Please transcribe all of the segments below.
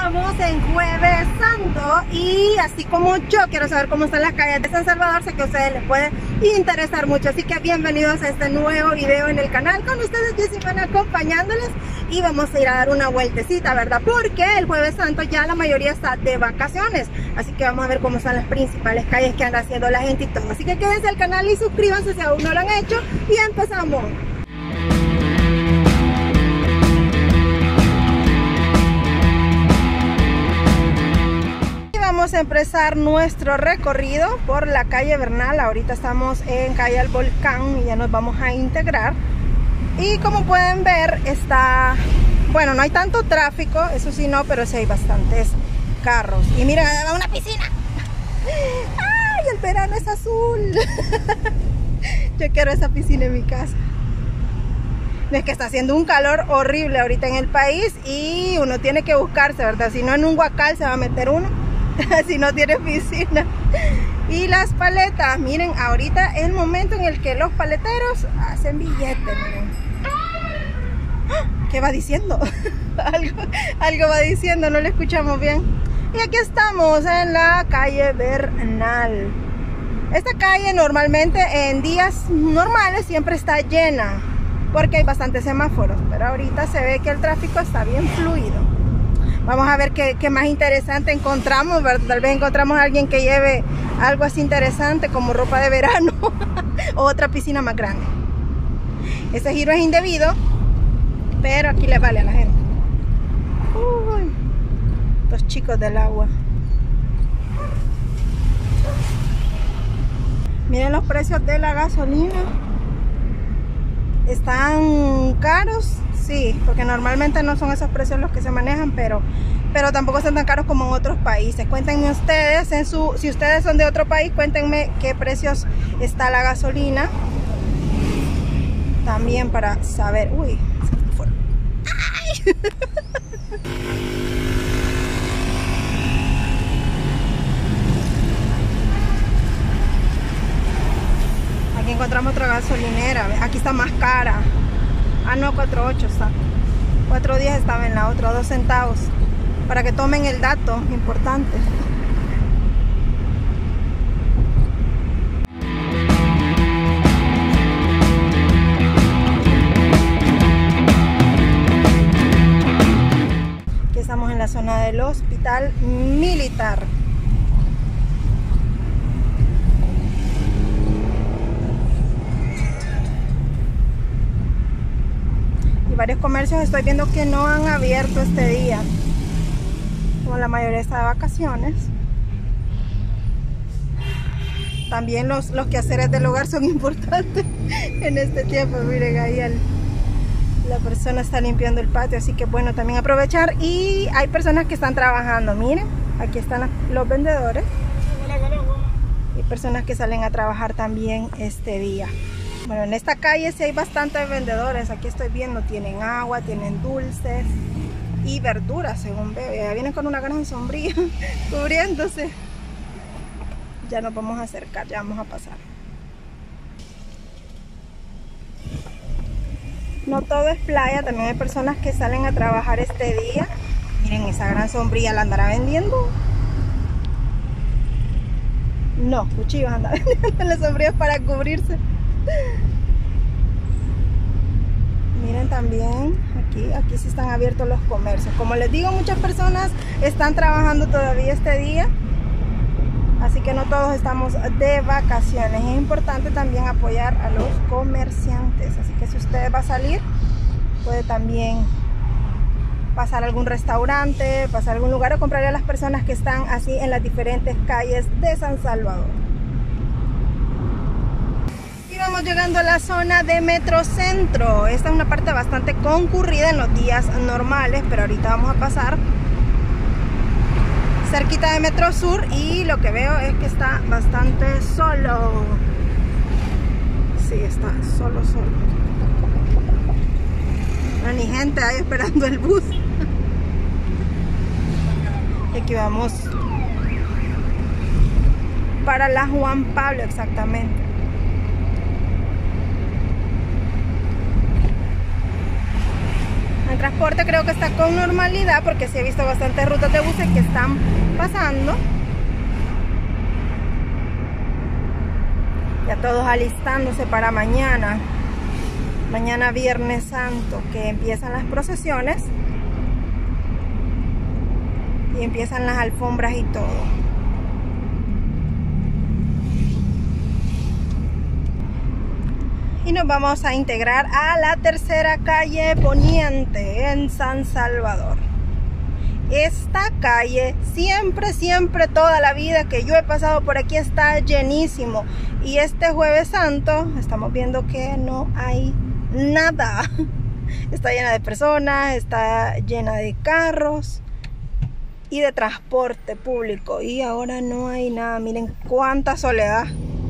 estamos en Jueves Santo y así como yo quiero saber cómo están las calles de San Salvador, sé que a ustedes les puede interesar mucho, así que bienvenidos a este nuevo video en el canal. Con ustedes Jessy acompañándoles y vamos a ir a dar una vueltecita, ¿verdad? Porque el Jueves Santo ya la mayoría está de vacaciones, así que vamos a ver cómo están las principales calles que anda haciendo la gente y todo. Así que quédense al canal y suscríbanse si aún no lo han hecho y empezamos. Vamos a empezar nuestro recorrido por la calle Bernal. Ahorita estamos en calle El Volcán y ya nos vamos a integrar. Y como pueden ver, está, bueno, no hay tanto tráfico, eso sí no, pero sí hay bastantes carros. Y miren, ahí va una piscina. ¡Ay, el verano es azul! Yo quiero esa piscina en mi casa. Es que está haciendo un calor horrible ahorita en el país y uno tiene que buscarse, ¿verdad? Si no, en un huacal se va a meter uno. Si no tiene piscina. Y las paletas, miren, ahorita es el momento en el que los paleteros hacen billetes, miren. ¿Qué va diciendo? algo va diciendo, no lo escuchamos bien. Y aquí estamos en la calle Bernal. Esta calle normalmente en días normales siempre está llena porque hay bastantes semáforos, pero ahorita se ve que el tráfico está bien fluido. Vamos a ver qué más interesante encontramos, ¿verdad? Tal vez encontramos a alguien que lleve algo así interesante como ropa de verano o otra piscina más grande. Ese giro es indebido, pero aquí le vale a la gente. Uy, los chicos del agua. Miren los precios de la gasolina. ¿Están caros? Sí, porque normalmente no son esos precios los que se manejan, pero tampoco están tan caros como en otros países. Cuéntenme ustedes, si ustedes son de otro país, cuéntenme qué precios está la gasolina. También para saber. Uy, se me fue. ¡Ay! Aquí encontramos otra gasolinera. Aquí está más cara. Ah, no, 4.8 está. 4.10 estaba en la otra, 2 centavos. Para que tomen el dato importante. Aquí estamos en la zona del hospital militar. Y varios comercios estoy viendo que no han abierto este día, como la mayoría está de vacaciones. También los quehaceres del hogar son importantes en este tiempo. Miren, ahí la persona está limpiando el patio, así que bueno, también aprovechar. Y hay personas que están trabajando, miren, aquí están los vendedores. Y personas que salen a trabajar también este día. Bueno, en esta calle sí hay bastantes vendedores. Aquí estoy viendo, tienen agua, tienen dulces y verduras, según veo. Ya vienen con una gran sombrilla cubriéndose. Ya nos vamos a acercar, ya vamos a pasar. No todo es playa, también hay personas que salen a trabajar este día. Miren, esa gran sombrilla, ¿la andará vendiendo? No, cuchillos anda vendiendo las sombrillas para cubrirse. Miren también aquí sí están abiertos los comercios. Como les digo, muchas personas están trabajando todavía este día, así que no todos estamos de vacaciones. Es importante también apoyar a los comerciantes, así que si usted va a salir, puede también pasar a algún restaurante, pasar a algún lugar o comprarle a las personas que están así en las diferentes calles de San Salvador. Estamos llegando a la zona de Metrocentro. Esta es una parte bastante concurrida en los días normales, pero ahorita vamos a pasar cerquita de Metrosur y lo que veo es que está bastante solo. Sí, está solo. No hay ni gente ahí esperando el bus. Y aquí vamos para la Juan Pablo, exactamente. El transporte creo que está con normalidad porque sí he visto bastantes rutas de buses que están pasando. Ya todos alistándose para mañana. Mañana Viernes Santo, que empiezan las procesiones. Y empiezan las alfombras y todo. Y nos vamos a integrar a la tercera calle Poniente en San Salvador. Esta calle siempre, toda la vida que yo he pasado por aquí está llenísimo. Y este Jueves Santo estamos viendo que no hay nada. Está llena de personas, está llena de carros y de transporte público. Y ahora no hay nada. Miren cuánta soledad.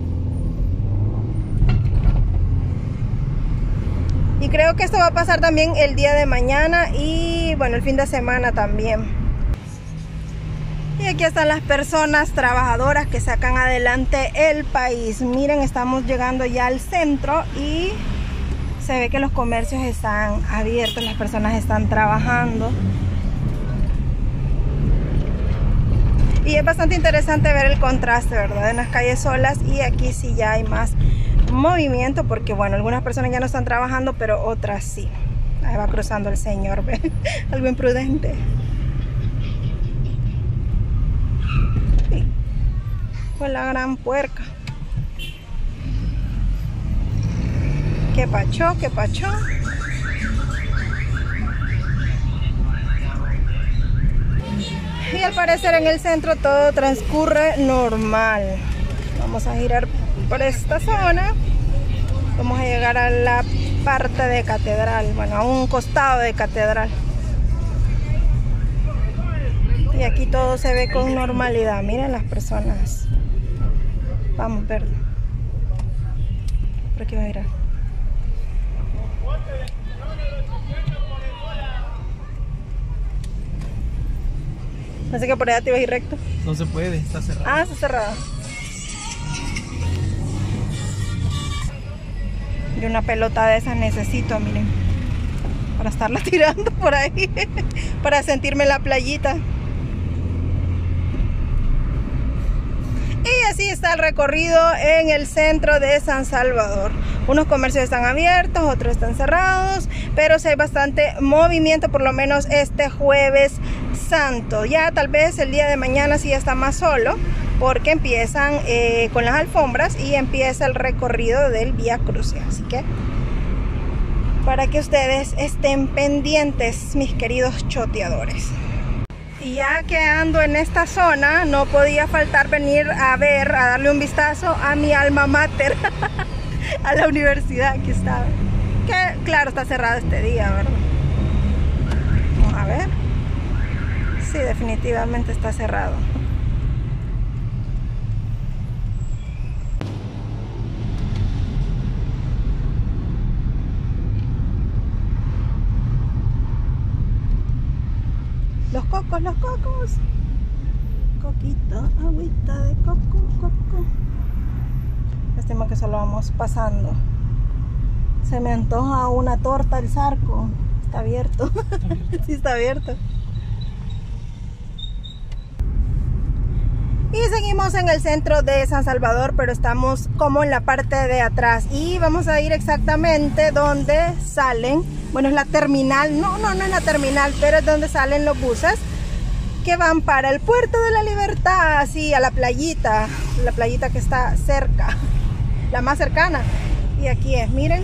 Y creo que esto va a pasar también el día de mañana y bueno, el fin de semana también. Y aquí están las personas trabajadoras que sacan adelante el país. Miren, estamos llegando ya al centro y se ve que los comercios están abiertos, las personas están trabajando. Y es bastante interesante ver el contraste, ¿verdad? En las calles solas y aquí sí ya hay más movimiento porque bueno, algunas personas ya no están trabajando, pero otras sí. Ahí va cruzando el señor, ¿ve? Algo imprudente. Sí. Pues la gran puerca. Qué pacho, qué pacho. Y al parecer en el centro todo transcurre normal. Vamos a girar por esta zona. Vamos a llegar a la parte de Catedral, bueno, a un costado de Catedral. Y aquí todo se ve con normalidad. Miren las personas. Vamos, verde. Por aquí va a girar. Pensé que por allá te iba a ir recto. No se puede, está cerrado. Ah, está cerrado. Y una pelota de esas necesito, miren, para estarla tirando por ahí, para sentirme en la playita. Y así está el recorrido en el centro de San Salvador. Unos comercios están abiertos, otros están cerrados, pero sí hay bastante movimiento, por lo menos este Jueves Santo. Ya tal vez el día de mañana sí está más solo, porque empiezan con las alfombras y empieza el recorrido del Vía Crucis. Así que para que ustedes estén pendientes, mis queridos choteadores. Y ya que ando en esta zona, no podía faltar venir a ver, a darle un vistazo a mi alma mater, a la universidad. Aquí está, que claro, está cerrada este día, ¿verdad? Vamos a ver. Sí, definitivamente está cerrado. Los cocos. Coquito, agüita de coco. Lástima que solo vamos pasando. Se me antoja una torta el Zarco. Está abierto. Sí, está abierto. Y seguimos en el centro de San Salvador, pero estamos como en la parte de atrás. Y vamos a ir exactamente donde salen. Bueno, es la terminal. No es la terminal, pero es donde salen los buses que van para el Puerto de la Libertad, así a la playita que está cerca, la más cercana. Y aquí es, miren,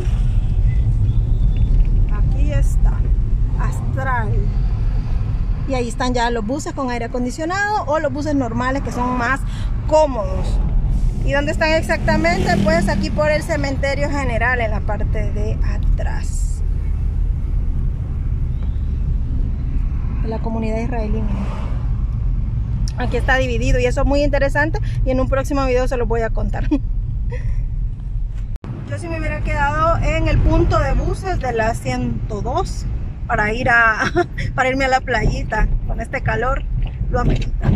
aquí está, Astral. Y ahí están ya los buses con aire acondicionado o los buses normales que son más cómodos. ¿Y dónde están exactamente? Pues aquí por el Cementerio General, en la parte de atrás. De la comunidad israelí. Aquí está dividido y eso es muy interesante y en un próximo video se los voy a contar. Yo sí me hubiera quedado en el punto de buses de la 102 para irme a la playita. Con este calor lo amerita.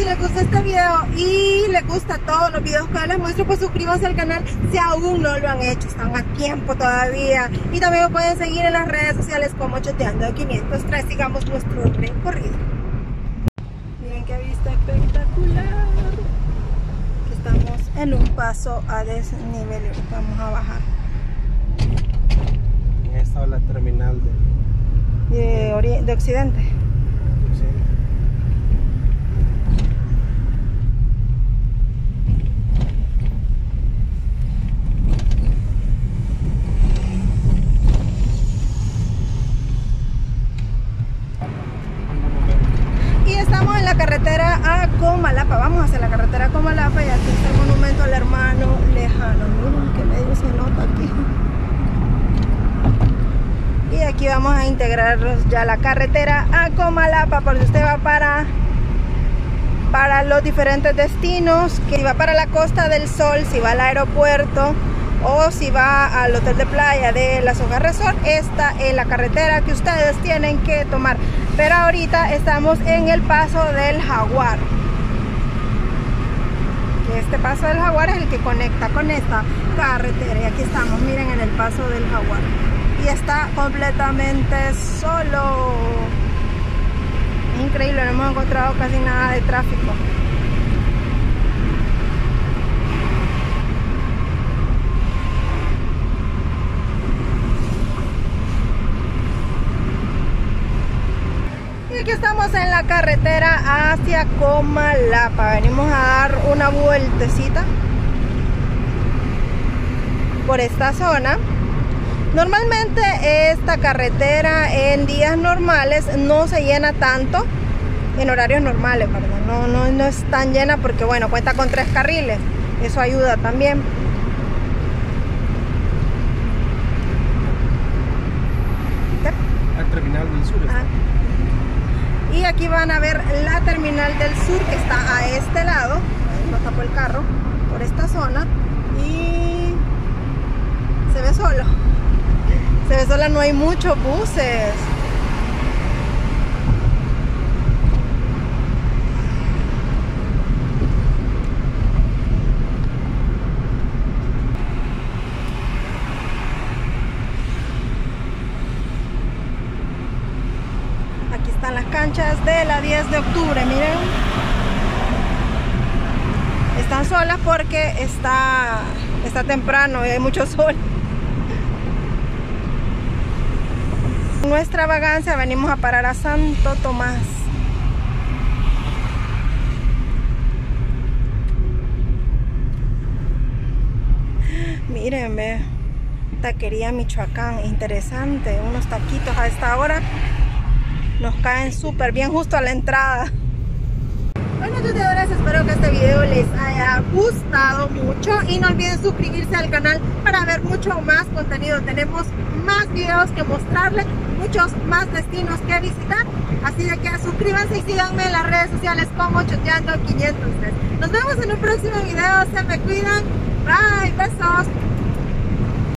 si les gusta este video y les gusta todos los videos que les muestro, pues suscríbanse al canal si aún no lo han hecho, están a tiempo todavía. Y también me pueden seguir en las redes sociales como Choteando 503. Sigamos nuestro recorrido. Miren qué vista espectacular. Estamos en un paso a desnivel. Vamos a bajar. Esta es la terminal de Occidente. Estamos en la carretera a Comalapa, vamos hacia la carretera a Comalapa y aquí está el monumento al hermano lejano. Miren que medio se nota aquí. Y aquí vamos a integrarnos ya la carretera a Comalapa, porque usted va para los diferentes destinos, que si va para la Costa del Sol, si va al aeropuerto o si va al hotel de playa de Las Hojas Resort, esta es la carretera que ustedes tienen que tomar. Pero ahorita estamos en el paso del Jaguar. Este paso del Jaguar es el que conecta con esta carretera. Y aquí estamos, miren, en el paso del Jaguar. Y está completamente solo. Es increíble, no hemos encontrado casi nada de tráfico. Aquí estamos en la carretera hacia Comalapa. Venimos a dar una vueltecita por esta zona. Normalmente esta carretera en días normales no se llena tanto, en horarios normales, perdón. No es tan llena porque, bueno, cuenta con 3 carriles. Eso ayuda también. al terminal del sur. Y aquí van a ver la terminal del sur, que está a este lado. Ahí nos tapó el carro por esta zona. Y se ve solo. Se ve sola, no hay muchos buses. Aquí están las canchas de la 10 de octubre, miren. Están solas porque está temprano y hay mucho sol. Nuestra vagancia venimos a parar a Santo Tomás. Miren, ve, Taquería Michoacán, interesante, unos taquitos a esta hora nos caen súper bien justo a la entrada. Bueno, tuteadores, espero que este video les haya gustado mucho y no olviden suscribirse al canal para ver mucho más contenido. Tenemos más videos que mostrarles, muchos más destinos que visitar, así de que suscríbanse y síganme en las redes sociales como Choteando 503. Nos vemos en un próximo video, se me cuidan, bye, besos.